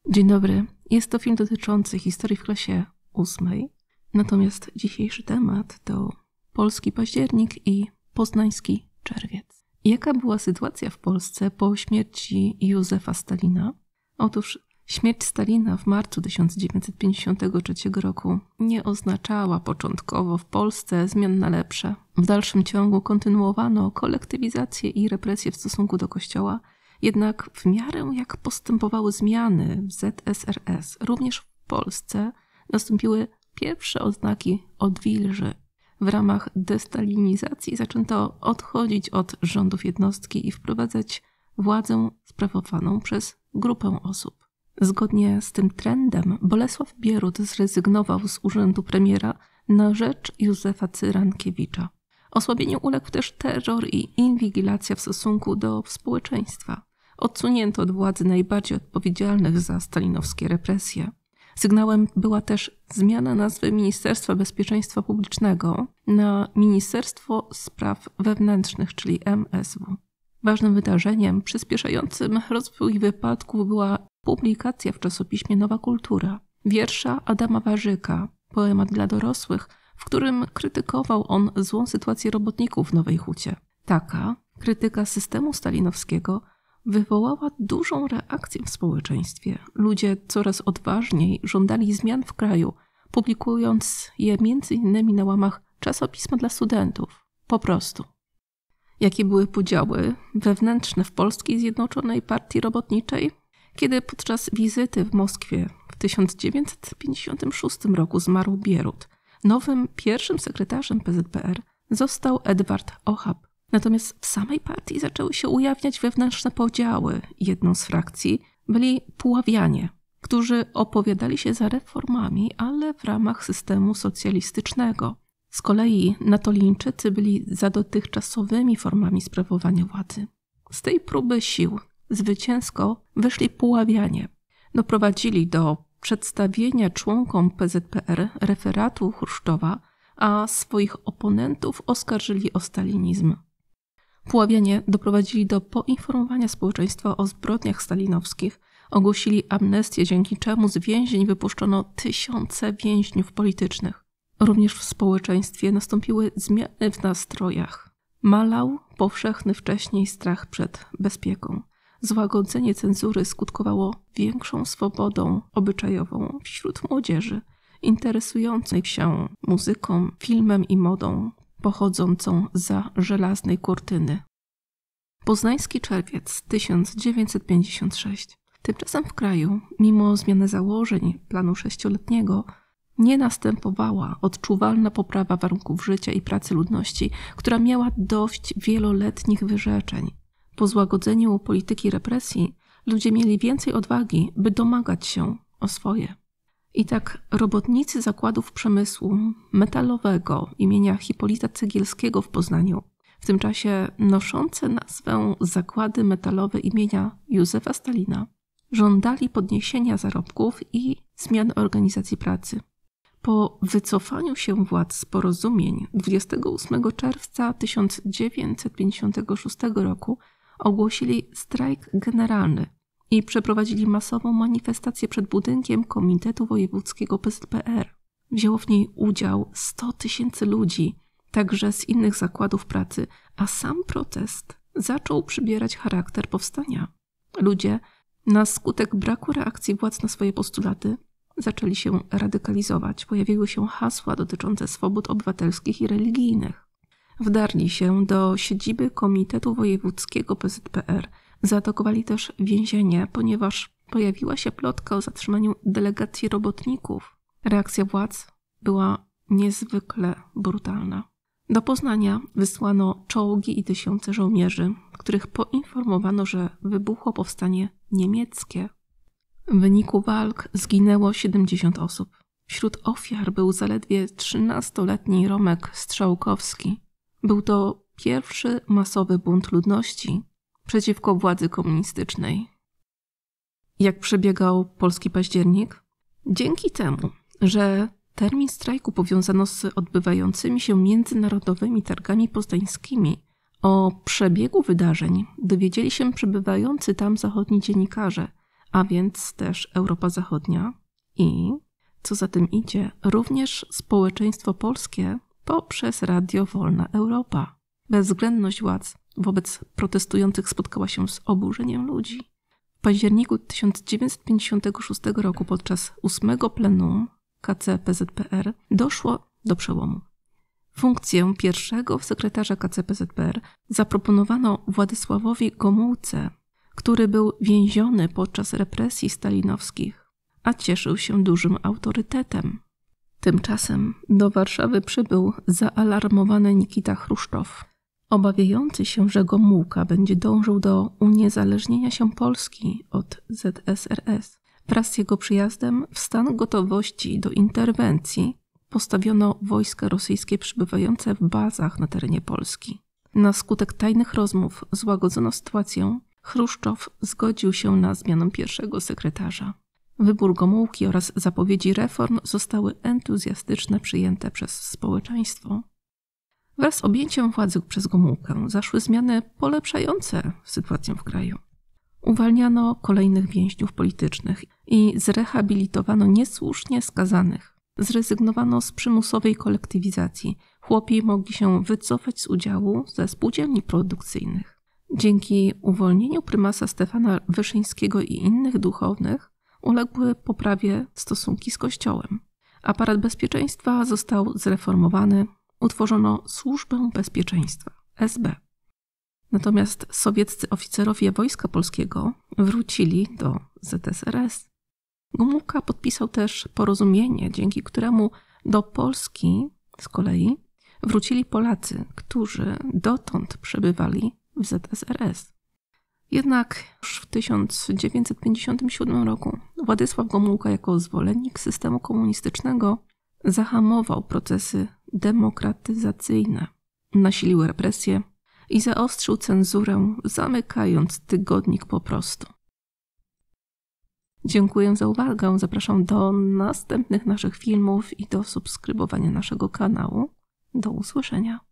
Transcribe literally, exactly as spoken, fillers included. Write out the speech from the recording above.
Dzień dobry. Jest to film dotyczący historii w klasie ósmej. Natomiast dzisiejszy temat to polski październik i poznański czerwiec. Jaka była sytuacja w Polsce po śmierci Józefa Stalina? Otóż śmierć Stalina w marcu tysiąc dziewięćset pięćdziesiątego trzeciego roku nie oznaczała początkowo w Polsce zmian na lepsze. W dalszym ciągu kontynuowano kolektywizację i represję w stosunku do Kościoła, jednak w miarę jak postępowały zmiany w Z S R S, również w Polsce nastąpiły pierwsze oznaki odwilży. W ramach destalinizacji zaczęto odchodzić od rządów jednostki i wprowadzać władzę sprawowaną przez grupę osób. Zgodnie z tym trendem Bolesław Bierut zrezygnował z urzędu premiera na rzecz Józefa Cyrankiewicza. Osłabieniu uległ też terror i inwigilacja w stosunku do społeczeństwa. Odsunięto od władzy najbardziej odpowiedzialnych za stalinowskie represje. Sygnałem była też zmiana nazwy Ministerstwa Bezpieczeństwa Publicznego na Ministerstwo Spraw Wewnętrznych, czyli M S W. Ważnym wydarzeniem przyspieszającym rozwój wypadków była publikacja w czasopiśmie Nowa Kultura wiersza Adama Warzyka, poemat dla dorosłych, w którym krytykował on złą sytuację robotników w Nowej Hucie. Taka krytyka systemu stalinowskiego wywołała dużą reakcję w społeczeństwie. Ludzie coraz odważniej żądali zmian w kraju, publikując je między innymi na łamach czasopisma dla studentów. Po prostu. Jakie były podziały wewnętrzne w Polskiej Zjednoczonej Partii Robotniczej? Kiedy podczas wizyty w Moskwie w tysiąc dziewięćset pięćdziesiątym szóstym roku zmarł Bierut, nowym pierwszym sekretarzem P Z P R został Edward Ochab. Natomiast w samej partii zaczęły się ujawniać wewnętrzne podziały. Jedną z frakcji byli Puławianie, którzy opowiadali się za reformami, ale w ramach systemu socjalistycznego. Z kolei Natolińczycy byli za dotychczasowymi formami sprawowania władzy. Z tej próby sił zwycięsko wyszli Puławianie. Doprowadzili do przedstawienia członkom P Z P R referatu Chruszczowa, a swoich oponentów oskarżyli o stalinizm. Puławianie doprowadzili do poinformowania społeczeństwa o zbrodniach stalinowskich, ogłosili amnestię, dzięki czemu z więzień wypuszczono tysiące więźniów politycznych. Również w społeczeństwie nastąpiły zmiany w nastrojach. Malał powszechny wcześniej strach przed bezpieką. Złagodzenie cenzury skutkowało większą swobodą obyczajową wśród młodzieży, interesującej się muzyką, filmem i modą, pochodzącą zza żelaznej kurtyny. Poznański czerwiec tysiąc dziewięćset pięćdziesiąty szósty. Tymczasem w kraju, mimo zmiany założeń planu sześcioletniego, nie następowała odczuwalna poprawa warunków życia i pracy ludności, która miała dość wieloletnich wyrzeczeń. Po złagodzeniu polityki represji ludzie mieli więcej odwagi, by domagać się o swoje. I tak robotnicy zakładów przemysłu metalowego imienia Hipolita Cegielskiego w Poznaniu, w tym czasie noszące nazwę Zakłady Metalowe imienia Józefa Stalina, żądali podniesienia zarobków i zmian organizacji pracy. Po wycofaniu się władz z porozumień dwudziestego ósmego czerwca tysiąc dziewięćset pięćdziesiątego szóstego roku ogłosili strajk generalny i przeprowadzili masową manifestację przed budynkiem Komitetu Wojewódzkiego P Z P R. Wzięło w niej udział sto tysięcy ludzi, także z innych zakładów pracy, a sam protest zaczął przybierać charakter powstania. Ludzie, na skutek braku reakcji władz na swoje postulaty, zaczęli się radykalizować. Pojawiły się hasła dotyczące swobód obywatelskich i religijnych. Wdarli się do siedziby Komitetu Wojewódzkiego P Z P R. Zaatakowali też więzienie, ponieważ pojawiła się plotka o zatrzymaniu delegacji robotników. Reakcja władz była niezwykle brutalna. Do Poznania wysłano czołgi i tysiące żołnierzy, których poinformowano, że wybuchło powstanie niemieckie. W wyniku walk zginęło siedemdziesiąt osób. Wśród ofiar był zaledwie trzynastoletni Romek Strzałkowski. Był to pierwszy masowy bunt ludności przeciwko władzy komunistycznej. Jak przebiegał polski październik? Dzięki temu, że termin strajku powiązano z odbywającymi się międzynarodowymi targami poznańskimi, o przebiegu wydarzeń dowiedzieli się przebywający tam zachodni dziennikarze, a więc też Europa Zachodnia i, co za tym idzie, również społeczeństwo polskie poprzez Radio Wolna Europa. Bezwzględność władz wobec protestujących spotkała się z oburzeniem ludzi. W październiku tysiąc dziewięćset pięćdziesiątego szóstego roku podczas ósmego plenum K C P Z P R doszło do przełomu. Funkcję pierwszego sekretarza K C P Z P R zaproponowano Władysławowi Gomułce, który był więziony podczas represji stalinowskich, a cieszył się dużym autorytetem. Tymczasem do Warszawy przybył zaalarmowany Nikita Chruszczow. Obawiający się, że Gomułka będzie dążył do uniezależnienia się Polski od Z S R S, wraz z jego przyjazdem w stan gotowości do interwencji postawiono wojska rosyjskie przybywające w bazach na terenie Polski. Na skutek tajnych rozmów złagodzono sytuację. Chruszczow zgodził się na zmianę pierwszego sekretarza. Wybór Gomułki oraz zapowiedzi reform zostały entuzjastycznie przyjęte przez społeczeństwo. Wraz z objęciem władzy przez Gomułkę zaszły zmiany polepszające sytuację w kraju. Uwalniano kolejnych więźniów politycznych i zrehabilitowano niesłusznie skazanych. Zrezygnowano z przymusowej kolektywizacji. Chłopi mogli się wycofać z udziału ze spółdzielni produkcyjnych. Dzięki uwolnieniu prymasa Stefana Wyszyńskiego i innych duchownych uległy poprawie stosunki z Kościołem. Aparat bezpieczeństwa został zreformowany, utworzono Służbę Bezpieczeństwa, S B. Natomiast sowieccy oficerowie Wojska Polskiego wrócili do Z S R S. Gomułka podpisał też porozumienie, dzięki któremu do Polski z kolei wrócili Polacy, którzy dotąd przebywali w Z S R S. Jednak już w tysiąc dziewięćset pięćdziesiątym siódmym roku Władysław Gomułka jako zwolennik systemu komunistycznego zahamował procesy demokratyzacyjne, nasilił represje i zaostrzył cenzurę, zamykając tygodnik Po Prostu. Dziękuję za uwagę. Zapraszam do następnych naszych filmów i do subskrybowania naszego kanału. Do usłyszenia.